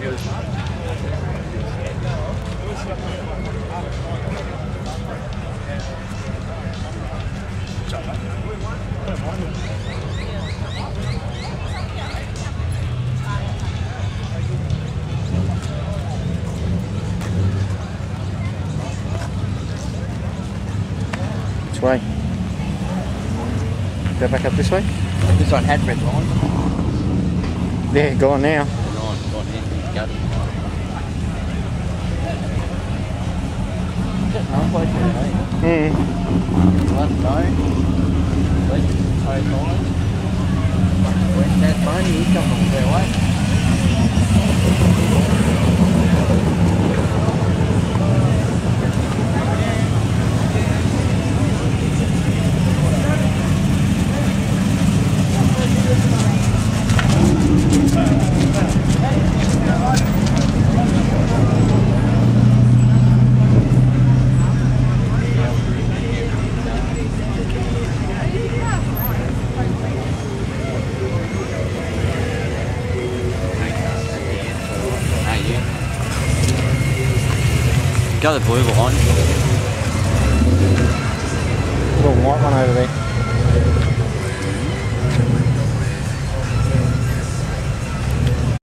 Which way? Go back up this way? This one had red line. Yeah, go on now. Gone in. Got it. Halfway through, eh? One, no. Let's try mine. Where's that money? He's coming from there, right? Got the blue line.